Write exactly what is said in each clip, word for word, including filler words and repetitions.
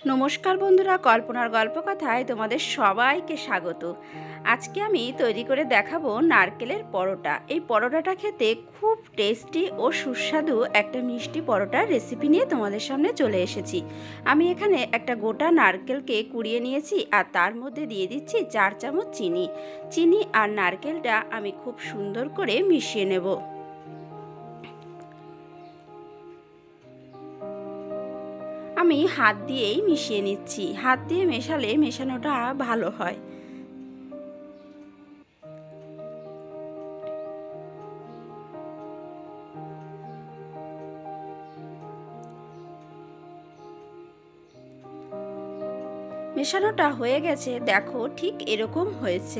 নমস্কার বন্ধুরা, কল্পনার গল্পকথায় তোমাদের সবাইকে স্বাগত। আজকে আমি তৈরি করে দেখাবো নারকেলের পরোটা। এই পরোটাটা খেতে খুব টেস্টি ও সুস্বাদু একটা মিষ্টি পরোটার রেসিপি নিয়ে তোমাদের সামনে চলে এসেছি। আমি এখানে একটা গোটা নারকেলকে কুড়িয়ে নিয়েছি আর তার মধ্যে দিয়ে দিচ্ছি চার চামচ চিনি। চিনি আর নারকেলটা আমি খুব সুন্দর করে মিশিয়ে নেব। আমি হাত দিয়েই মিশিয়ে নিচ্ছি। হাত দিয়ে মেশালে মেশানোটা ভালো হয়। মেশানোটা হয়ে গেছে, দেখো ঠিক এরকম হয়েছে।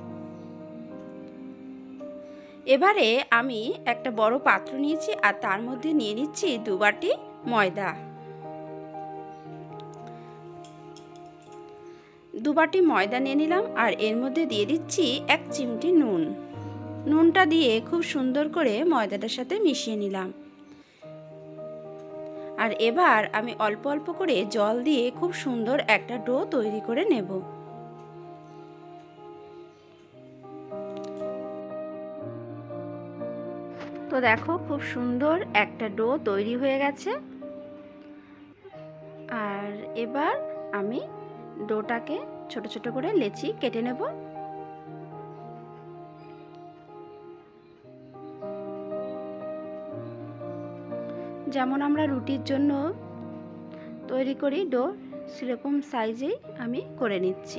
এবারে আমি একটা বড় পাত্র নিয়েছি আর তার মধ্যে নিয়ে নিচ্ছি দু বাটি ময়দা। দু বাটি ময়দা নিয়ে নিলাম আর এর মধ্যে দিয়ে দিচ্ছি এক চিমটি নুন। নুনটা দিয়ে খুব সুন্দর করে ময়দাটার সাথে মিশিয়ে নিলাম। আর এবার আমি অল্প অল্প করে জল দিয়ে খুব সুন্দর একটা ডো তৈরি করে নেব। তো দেখো খুব সুন্দর একটা ডো তৈরি হয়ে গেছে। আর এবার আমি ডোটাকে ছোট ছোট করে লেচি কেটে নেব। যেমন আমরা রুটির জন্য তৈরি করি ডো, সেরকম সাইজেই আমি করে নিচ্ছি।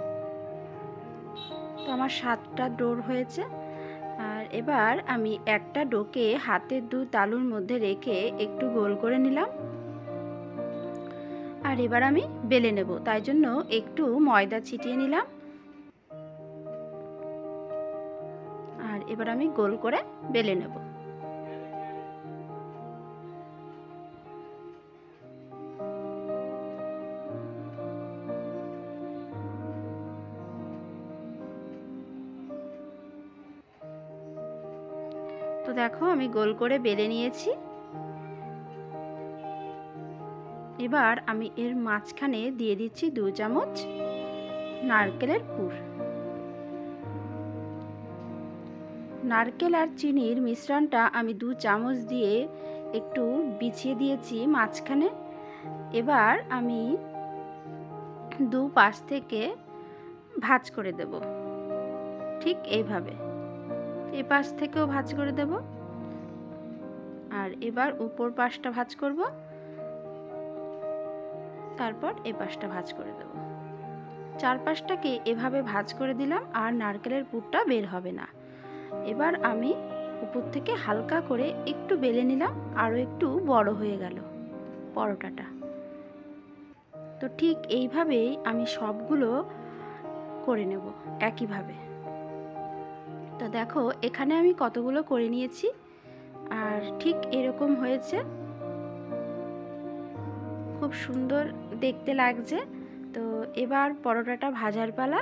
তো আমার সাতটা ডোর হয়েছে। আর এবার আমি একটা ডোকে হাতের দু তালুর মধ্যে রেখে একটু গোল করে নিলাম। আর এবার আমি বেলে নেব, তাই জন্য একটু ময়দা ছিটিয়ে নিলাম। আর এবার আমি গোল করে বেলে নেব। তো দেখো আমি গোল করে বেলে নিয়েছি। এবার আমি এর মাঝখানে দিয়ে দিচ্ছি দু চামচ নারকেলের পুর। নারকেল আর চিনির মিশ্রণটা আমি দু চামচ দিয়ে একটু বিছিয়ে দিয়েছি মাঝখানে। এবার আমি দু পাশ থেকে ভাঁজ করে দেব, ঠিক এইভাবে। এই পাশ থেকেও ভাঁজ করে দেব। আর এবার উপর পাশটা ভাঁজ করব, তারপর এই পাশটা ভাঁজ করে দেব। চারপাশটাকে এভাবে ভাঁজ করে দিলাম আর নারকেলের পুরটা বের হবে না। এবার আমি উপর থেকে হালকা করে একটু বেলে নিলাম, আরও একটু বড় হয়ে গেল পরোটাটা। তো ঠিক এইভাবেই আমি সবগুলো করে নেব একইভাবে। তো দেখো এখানে আমি কতগুলো করে নিয়েছি আর ঠিক এরকম হয়েছে। খুব সুন্দর দেখতে লাগছে। তো এবার পরোটাটা ভাজার পালা।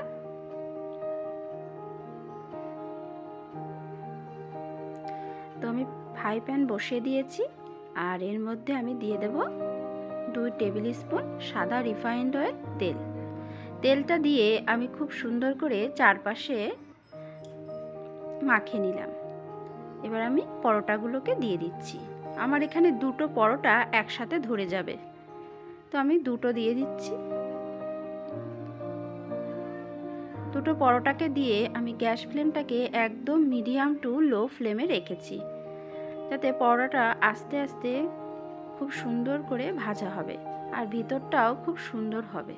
তো আমি ফ্রাই প্যান বসিয়ে দিয়েছি আর এর মধ্যে আমি দিয়ে দেব দুই টেবিল স্পুন সাদা রিফাইন্ড অয়েল তেল। তেলটা দিয়ে আমি খুব সুন্দর করে চারপাশে মাখিয়ে নিলাম। এবার আমি পরোটাগুলোকে দিয়ে দিচ্ছি। আমার এখানে দুটো পরোটা একসাথে ধরে যাবে, তো আমি দুটো দিয়ে দিচ্ছি। দুটো পরোটাকে দিয়ে আমি গ্যাস ফ্লেমটাকে একদম মিডিয়াম টু লো ফ্লেমে রেখেছি, যাতে পরোটাটা আস্তে আস্তে খুব সুন্দর করে ভাজা হবে আর ভিতরটাও খুব সুন্দর হবে।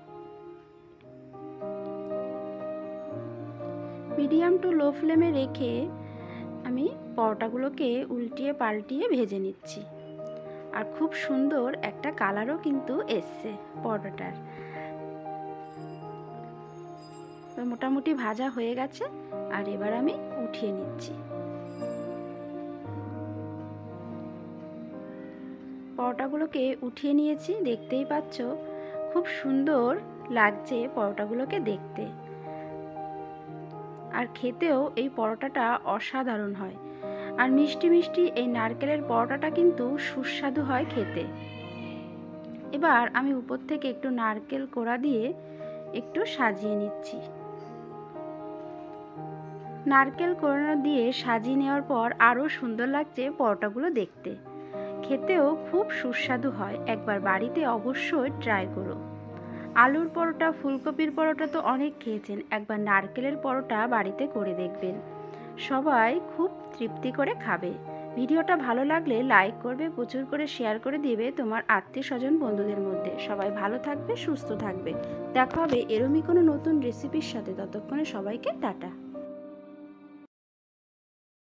মিডিয়াম টু লো ফ্লেমে রেখে আমি পরোটাগুলোকে উল্টিয়ে পাল্টিয়ে ভেজে নিচ্ছি। আর খুব সুন্দর একটা কালারও কিন্তু এসছে পরোটাটার। মোটামুটি ভাজা হয়ে গেছে আর এবার আমি উঠিয়ে নিচ্ছি। পরোটাগুলোকে উঠিয়ে নিয়েছি, দেখতেই পাচ্ছ খুব সুন্দর লাগছে পরোটাগুলোকে দেখতে। আর খেতেও এই পরোটাটা অসাধারণ হয়। আর মিষ্টি মিষ্টি এই নারকেলের পরোটাটা কিন্তু সুস্বাদু হয় খেতে। এবার আমি উপর থেকে একটু নারকেল কোড়া দিয়ে একটু সাজিয়ে নিচ্ছি। নারকেল কোড়া দিয়ে সাজিয়ে নেওয়ার পর আরও সুন্দর লাগছে পরোটাগুলো দেখতে, খেতেও খুব সুস্বাদু হয়। একবার বাড়িতে অবশ্যই ট্রাই করো। আলুর পরোটা, ফুলকপির পরোটা তো অনেক খেয়েছেন, একবার নারকেলের পরোটা বাড়িতে করে দেখবেন, সবাই খুব তৃপ্তি করে খাবে। ভিডিওটা ভালো লাগলে লাইক করবে, প্রচুর করে শেয়ার করে দিবে তোমার আত্মীয় স্বজন বন্ধুদের মধ্যে। সবাই ভালো থাকবে, সুস্থ থাকবে। দেখা হবে এরমই কোনো নতুন রেসিপির সাথে। ততক্ষণে সবাইকে টাটা।